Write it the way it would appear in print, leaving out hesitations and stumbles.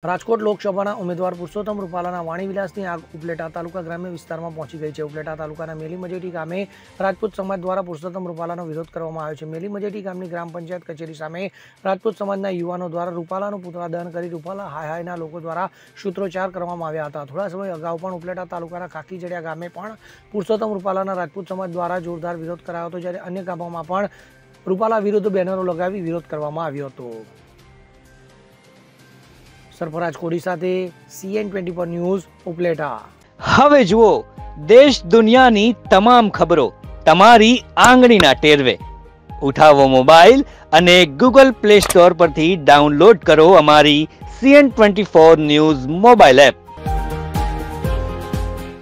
રાજકોટ લોકસભાના ઉમેદવાર પુરુષોત્તમ રૂપાલાના વાણીવિલાસની આગ ઉપલેટા તાલુકા ગ્રામ્ય વિસ્તારમાં પહોંચી ગઈ છે। ઉપલેટા તાલુકાના મેલી મજેટી ગામે રાજપૂત સમાજ દ્વારા પુરુષોત્તમ રૂપાલાનો વિરોધ કરવામાં આવ્યો છે। મેલી મજેટી ગામની ગ્રામ પંચાયત કચેરી સામે રાજપૂત સમાજના યુવાનો દ્વારા રૂપાલાનું પુતળા દહન કરી રૂપાલા હાય હાયના લોકો દ્વારા સૂત્રોચ્ચાર કરવામાં આવ્યા હતા। થોડા સમય અગાઉ પણ ઉપલેટા તાલુકાના કાકીજડિયા ગામે પણ પુરુષોત્તમ રૂપાલાના રાજપૂત સમાજ દ્વારા જોરદાર વિરોધ કરાયો હતો, જ્યારે અન્ય ગામોમાં પણ રૂપાલા વિરુદ્ધ બેનરો લગાવી વિરોધ કરવામાં આવ્યો હતો। સરફરાજ કોડી સાથે CN24 ન્યૂઝ ઉપલેટા। હવે જુઓ દેશ દુનિયાની તમામ ખબરો તમારી આંગળીના ટેરવે। ઉઠાવો મોબાઈલ અને Google Play Store પરથી ડાઉનલોડ કરો અમારી CN24 ન્યૂઝ મોબાઈલ એપ।